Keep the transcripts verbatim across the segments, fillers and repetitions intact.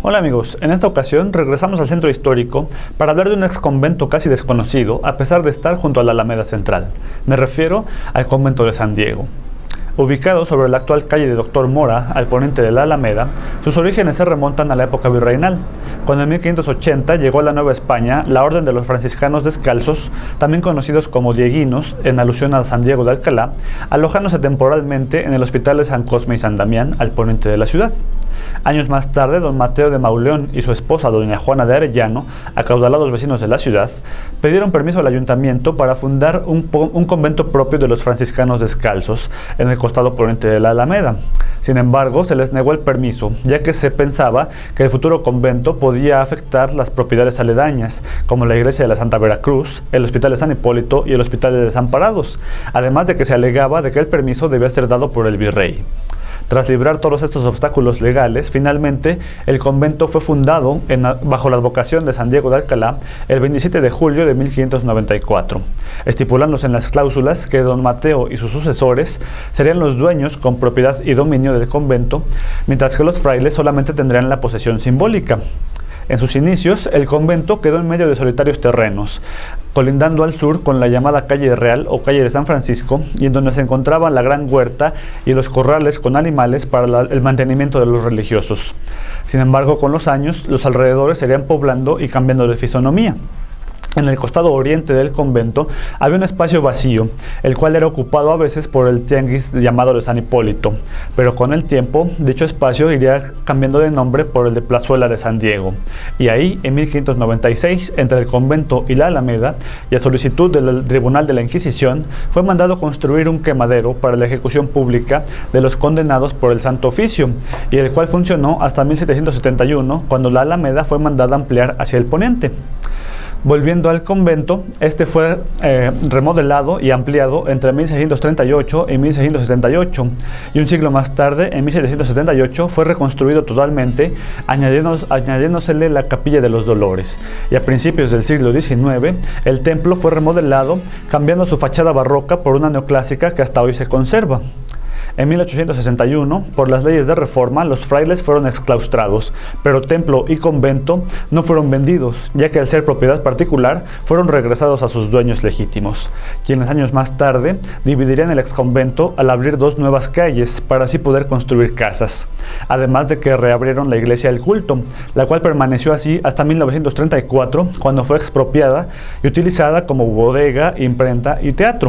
Hola amigos, en esta ocasión regresamos al centro histórico para hablar de un ex convento casi desconocido a pesar de estar junto a la Alameda Central. Me refiero al convento de San Diego. Ubicado sobre la actual calle de Doctor Mora, al poniente de la Alameda, sus orígenes se remontan a la época virreinal, cuando en mil quinientos ochenta llegó a la Nueva España la Orden de los Franciscanos Descalzos, también conocidos como dieguinos, en alusión a San Diego de Alcalá, alojándose temporalmente en el Hospital de San Cosme y San Damián, al poniente de la ciudad. Años más tarde, don Mateo de Mauleón y su esposa, doña Juana de Arellano, acaudalados vecinos de la ciudad, pidieron permiso al ayuntamiento para fundar un, un convento propio de los franciscanos descalzos en el costado poniente de la Alameda. Sin embargo, se les negó el permiso, ya que se pensaba que el futuro convento podía afectar las propiedades aledañas, como la iglesia de la Santa Veracruz, el hospital de San Hipólito y el hospital de Desamparados, además de que se alegaba de que el permiso debía ser dado por el virrey. Tras librar todos estos obstáculos legales, finalmente el convento fue fundado en, bajo la advocación de San Diego de Alcalá el veintisiete de julio de mil quinientos noventa y cuatro, estipulándose en las cláusulas que don Mateo y sus sucesores serían los dueños con propiedad y dominio del convento, mientras que los frailes solamente tendrían la posesión simbólica. En sus inicios, el convento quedó en medio de solitarios terrenos, colindando al sur con la llamada Calle Real o Calle de San Francisco, y en donde se encontraban la gran huerta y los corrales con animales para la, el mantenimiento de los religiosos. Sin embargo, con los años, los alrededores se irían poblando y cambiando de fisonomía. En el costado oriente del convento había un espacio vacío, el cual era ocupado a veces por el tianguis llamado de San Hipólito, pero con el tiempo dicho espacio iría cambiando de nombre por el de Plazuela de San Diego. Y ahí, en mil quinientos noventa y seis, entre el convento y la Alameda, y a solicitud del Tribunal de la Inquisición, fue mandado construir un quemadero para la ejecución pública de los condenados por el Santo Oficio, y el cual funcionó hasta mil setecientos setenta y uno, cuando la Alameda fue mandada ampliar hacia el poniente. Volviendo al convento, este fue eh, remodelado y ampliado entre mil seiscientos treinta y ocho y mil seiscientos setenta y ocho, y un siglo más tarde, en mil setecientos setenta y ocho, fue reconstruido totalmente, añadiéndose, añadiéndosele la Capilla de los Dolores, y a principios del siglo diecinueve, el templo fue remodelado, cambiando su fachada barroca por una neoclásica que hasta hoy se conserva. En mil ochocientos sesenta y uno, por las leyes de reforma, los frailes fueron exclaustrados, pero templo y convento no fueron vendidos, ya que al ser propiedad particular, fueron regresados a sus dueños legítimos, quienes años más tarde dividirían el exconvento al abrir dos nuevas calles para así poder construir casas, además de que reabrieron la iglesia del culto, la cual permaneció así hasta mil novecientos treinta y cuatro, cuando fue expropiada y utilizada como bodega, imprenta y teatro.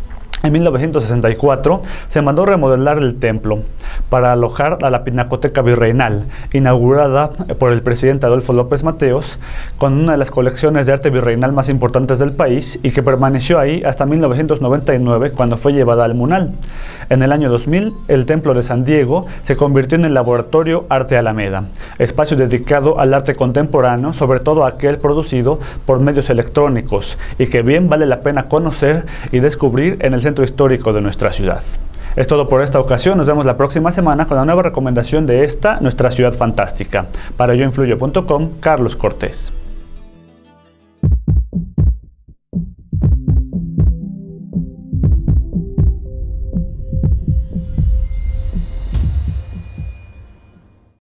En mil novecientos sesenta y cuatro se mandó remodelar el templo para alojar a la Pinacoteca Virreinal, inaugurada por el presidente Adolfo López Mateos, con una de las colecciones de arte virreinal más importantes del país y que permaneció ahí hasta mil novecientos noventa y nueve, cuando fue llevada al Munal. En el año dos mil, el Templo de San Diego se convirtió en el Laboratorio Arte Alameda, espacio dedicado al arte contemporáneo, sobre todo aquel producido por medios electrónicos, y que bien vale la pena conocer y descubrir en el centro histórico de nuestra ciudad. Es todo por esta ocasión, nos vemos la próxima semana con la nueva recomendación de esta, nuestra ciudad fantástica. Para yo influyo punto com, Carlos Cortés.